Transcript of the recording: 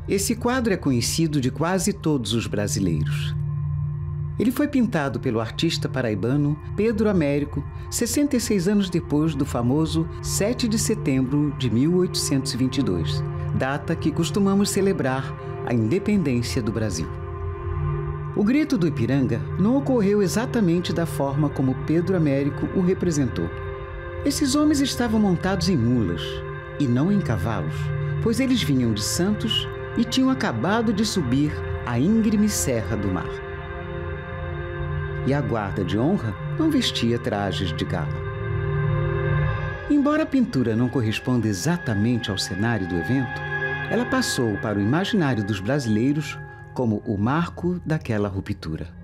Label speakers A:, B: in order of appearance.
A: Esse quadro é conhecido de quase todos os brasileiros. Ele foi pintado pelo artista paraibano Pedro Américo 66 anos depois do famoso 7 de setembro de 1822, data que costumamos celebrar a independência do Brasil. O Grito do Ipiranga não ocorreu exatamente da forma como Pedro Américo o representou. Esses homens estavam montados em mulas e não em cavalos, pois eles vinham de Santos e tinham acabado de subir a íngreme Serra do Mar. E a guarda de honra não vestia trajes de gala. Embora a pintura não corresponda exatamente ao cenário do evento, ela passou para o imaginário dos brasileiros como o marco daquela ruptura.